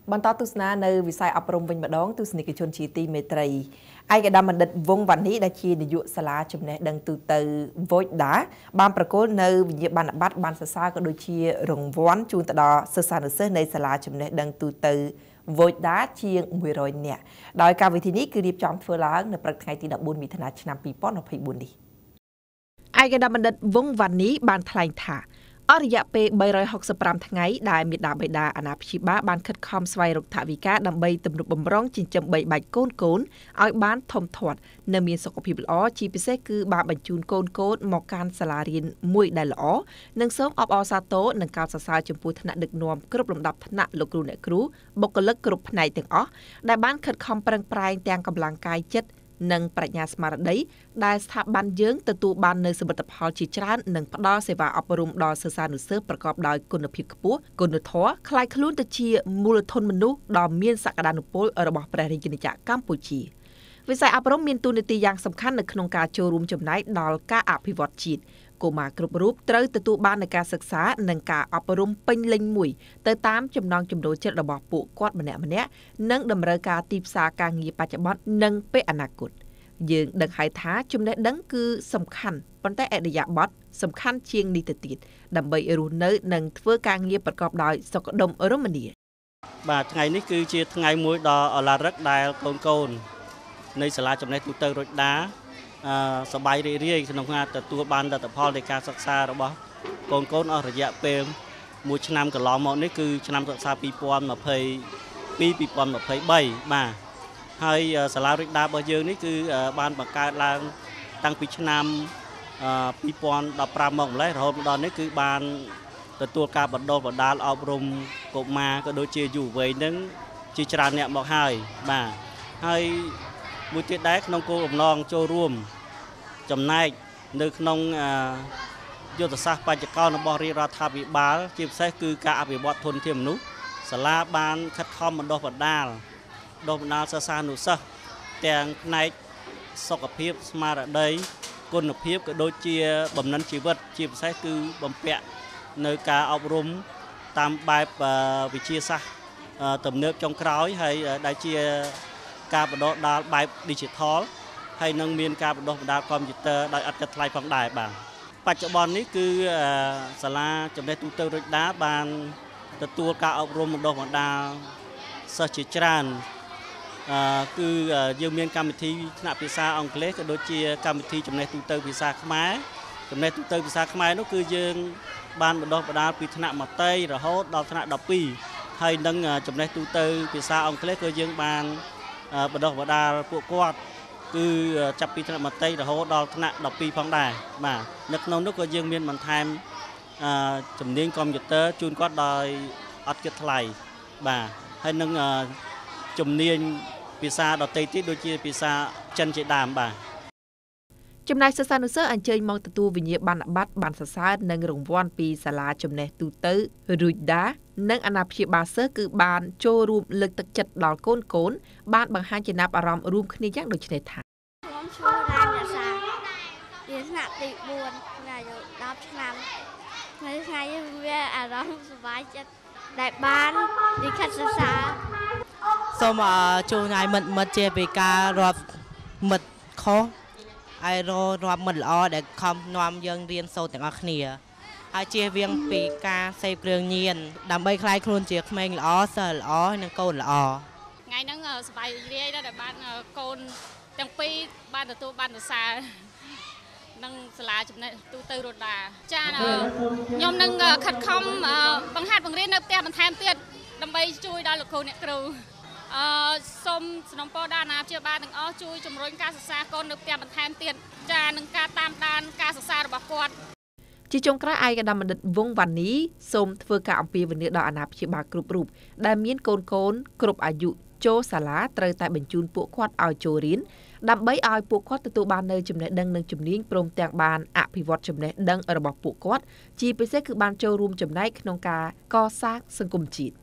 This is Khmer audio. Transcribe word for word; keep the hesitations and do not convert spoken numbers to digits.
បន្តទស្សនានៅវិស័យអប់រំវិញម្ដងទស្សនិកជនជាទីមេត្រីឯកឧត្តមបណ្ឌិតវង្សវណ្ណីដែលជានាយកសាលាចំណេះដឹងទូទៅ Voida បានប្រកល់នៅវិញ្ញាបនបត្របានសរសើរក៏ដូចជារង្វាន់ជូនទៅដល់សិស្សានុសិស្សនៃសាលាចំណេះដឹងទូទៅ Voida ជាងមួយរយនាក់ដោយកម្មវិធីនេះគឺរៀបចំធ្វើឡើងនៅព្រឹកថ្ងៃទីដប់បួនមិថុនាឆ្នាំពីរពាន់ម្ភៃបួននេះឯកឧត្តមបណ្ឌិតវង្សវណ្ណីបានថ្លែងថាអររយៈពេលបីរយហុកសិបប្រាំថ្ងៃដែលមេដាបេដាអាណាព្យាបាលបានខិតខំស្វែងរកថវិកាដើម្បីទំនុកបំរុងចិញ្ចឹមបីបាច់កូនកូនឲ្យបានធំធាត់នៅមានសុខភាពល្អជាពិសេសគឺបានបញ្ជូនកូនកូនមកកាន់សាលារៀនមួយដែលល្អនិងសូមអបអរសាទរនិងកោតសរសើរចំពោះថ្នាក់ដឹកនាំគ្រប់លំដាប់ថ្នាក់លោកគ្រូអ្នកគ្រូបុគ្គលិកគ្រប់ផ្នែកទាំងអស់ដែលបានខិតខំប្រឹងប្រែងទាំងកម្លាំងកាយចិត្តនិងប្រាជ្ញាស្មារតីដែលស្ថាប័នយើងទទួលបាននូវសមិទ្ធផលជាច្រើននិងផ្ដល់សេវាអប់រំដល់សិស្សានុសិស្សប្រកបដោយគុណភាពខ្ពស់គុណធម៌คล้ายខ្លួនទៅជាមូលធនមនុស្សដ៏មានសក្តានុពលរបស់ព្រះរាជាណាចក្រកម្ពុជាវិស័យអប់រំមានតួនាទីយ៉ាងសំខាន់នៅក្នុងការចូលរួមចំណែកដល់ការអភិវឌ្ឍជាតិកុមារគ្រប់រូបត្រូវទទួលបាននូវការសិក្សានិងការអប់រំពេញលេញមួយទៅតាមចំណង់ចំណូលចិត្តរបស់ពួកគាត់ម្នាក់ម្នាក់និងតម្រូវការទីផ្សារការងារបច្ចុប្បន្ននិងពេលអនាគតយើងដឹងហើយថាចំណេះដឹងគឺសំខាន់ប៉ុន្តែអរិយាប័ត្រសំខាន់ជាងនេះទៅទៀតដើម្បីរស់នៅនិងធ្វើការងារប្រកបដោយសុខដុមរមនាបាទថ្ងៃនេះគឺជាថ្ងៃមួយដ៏អឡារឹកដែលកូនកូននៃសាលាចំណេះទូទៅរត់ដាអឺសប្បាយរីករាយក្នុងការទទួលបានលទ្ធផលនៃការសិក្សារបស់កូនកូនអស់រយៈពេលមួយឆ្នាំកន្លងមកនេះគឺឆ្នាំសិក្សាពីរពាន់ម្ភៃពីរ ពីរពាន់ម្ភៃបីបាទហើយសាលារត់ដារបស់យើងនេះគឺបានបង្កើតឡើងតាំងពីឆ្នាំពីរពាន់ដប់ប្រាំមកម្លេះរហូតដល់នេះគឺបានទទួលការបណ្ដុះបណ្ដាលអប់រំកុមារក៏ដូចជាយុវវ័យនឹងជាច្រើនអ្នកមកហើយបាទហើយមួយទៀតដែរក្នុងគោលបំណងចូលរួមចំណែកនៅក្នុងយុទ្ធសាស្ត្របច្ចុប្បន្នរបស់រាជរដ្ឋាភិបាលជាពិសេសគឺការអភិវឌ្ឍធនធានមនុស្សសាលាបានខិតខំបណ្ដុះបណ្ដាលបណ្ដុះបណ្ដាលសិស្សានុសិស្សទាំងផ្នែកសុខភាពស្មារតីគុណភាពក៏ដូចជាបំណិនជីវិតជាពិសេសគឺបំពាក់នៅការអប់រំតាមបែបវិទ្យាសាស្ត្រទំនើបចុងក្រោយហើយដែលជាការបណ្ដុះបណ្ដាលបែប Digital ហើយនឹងមានការបណ្ដុះបណ្ដាលកុំព្យូទ័រដោយឥតគិតថ្លៃផងដែរបាទបច្ចុប្បន្ននេះគឺសាលាចំណេះទូទៅរត់ដាបានទទួលការអប់រំបណ្ដុះបណ្ដាលសិស្សជាច្រើនអឺគឺយើងមានកម្មវិធីថ្នាក់ភាសាអង់គ្លេសក៏ដូចជាកម្មវិធីចំណេះទូទៅភាសាខ្មែរចំណេះទូទៅភាសាខ្មែរនោះគឺយើងបានបណ្ដុះបណ្ដាលពីថ្នាក់មត្តេយ្យរហូតដល់ថ្នាក់ដប់ពីរហើយនឹងចំណេះទូទៅភាសាអង់គ្លេសក៏យើងបានបណ្ដុះបណ្ដាលពួកគាត់គឺចាប់ពីថ្នាក់មត្តេយ្យរហូតដល់ថ្នាក់ដប់ពីរផងដែរបាទនៅក្នុងនោះក៏យើងមានបន្ថែមជំនាញកុំព្យូទ័រជូនគាត់ដោយអត់គិតថ្លៃបាទហើយនឹងជំនាញភាសាដទៃទៀតដូចជាភាសាចិនជាដើមបាទចំណែកសិស្សានុសិស្សអញ្ជើញមកទទួលវិញ្ញាបនបត្របានសរសើរនិងរង្វាន់ពីសាលាចំណេះទូទៅរូចដានិងអាណាព្យាបាលសិស្សគឺបានចូលរួមលើកទឹកចិត្តដល់កូនកូនបានបង្ហាញចំណាប់អារម្មណ៍រួមគ្នាយ៉ាងដូចនេះថាខ្ញុំឈ្មោះរ៉ានរសារៀនថ្នាក់ទីបួនអាយុដប់ឆ្នាំនៅថ្ងៃនេះវាអារម្មណ៍សប្បាយចិត្តដែលបាននិស្សិតសិក្សាសូមជួនឲ្យមិត្តមិត្តជាពីការរាប់មិត្តខុសឲ្យរាប់មិត្តល្អដែលខំនាំយើងរៀនសូត្រទាំងអស់គ្នាហើយជៀសវាងពីការសេពគ្រឿងញៀនដើម្បីក្លាយខ្លួនជាក្មេងល្អសិស្សល្អនិងកូនល្អថ្ងៃហ្នឹងសប្បាយរីករាយដែរដែលបានកូនទាំងពីរបានទទួលបានសរសើរនឹងសាលាចំណេះទូទៅរត់ដាចាខ្ញុំនឹងខិតខំបង្ហាត់បង្រៀននៅផ្ទះបន្ថែមទៀតដើម្បីជួយដល់លោកគ្រូអ្នកគ្រូអឺសូមសំណូមពរដល់អាណាព្យាបាលទាំងអស់ជួយជំរុញការសិក្សាកូននៅផ្ទះបន្ថែមទៀតចានឹងការតាមដានការសិក្សារបស់គាត់ជាចុងក្រោយឯកឧត្តមបណ្ឌិតវង្សវណ្ណីសូមធ្វើការអំពាវនាវដល់អាណាព្យាបាលគ្រប់រូបដែលមានកូនកូនគ្រប់អាយុចូលសាលាត្រូវតែបញ្ជូនពួកគាត់ឲ្យចូលរៀនដើម្បីឲ្យពួកគាត់ទទួលបាននូវចំណេះដឹងនិងជំនាញព្រមទាំងបានអភិវឌ្ឍចំណេះដឹងរបស់ពួកគាត់ជាពិសេសគឺបានចូលរួមចំណែកក្នុងការកសាងសង្គមជាតិ